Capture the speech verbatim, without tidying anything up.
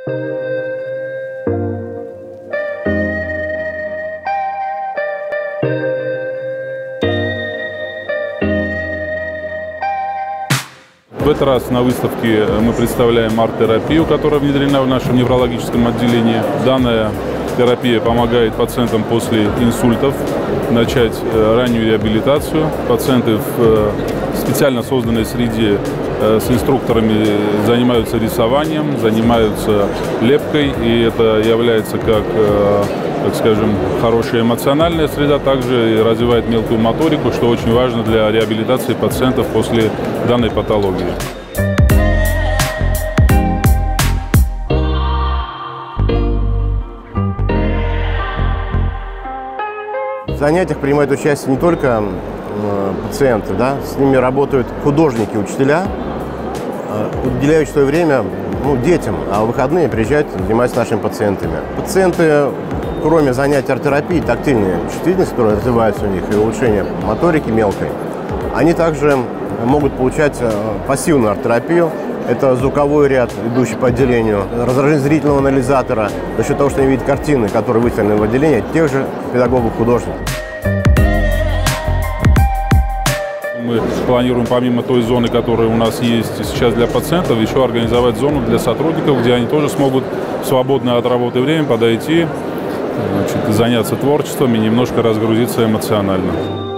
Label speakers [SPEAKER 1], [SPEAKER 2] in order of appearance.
[SPEAKER 1] В этот раз на выставке мы представляем арт-терапию, которая внедрена в нашем неврологическом отделении. Данная терапия помогает пациентам после инсультов начать раннюю реабилитацию. Пациенты в специально созданной среде с инструкторами занимаются рисованием, занимаются лепкой, и это является как, так скажем, хорошая эмоциональная среда, также развивает мелкую моторику, что очень важно для реабилитации пациентов после данной патологии.
[SPEAKER 2] В занятиях принимают участие не только пациенты, да, с ними работают художники, учителя, уделяют свое время ну, детям, а в выходные приезжают заниматься нашими пациентами. Пациенты, кроме занятий арт-терапии, тактильной чувствительности, которая развивается у них, и улучшение моторики мелкой, они также могут получать пассивную арт-терапию. Это звуковой ряд, идущий по отделению, раздражение зрительного анализатора, за счет того, что они видят картины, которые выставлены в отделении, тех же педагогов-художников.
[SPEAKER 1] Мы планируем, помимо той зоны, которая у нас есть сейчас для пациентов, еще организовать зону для сотрудников, где они тоже смогут в свободное от работы время подойти, значит, заняться творчеством и немножко разгрузиться эмоционально.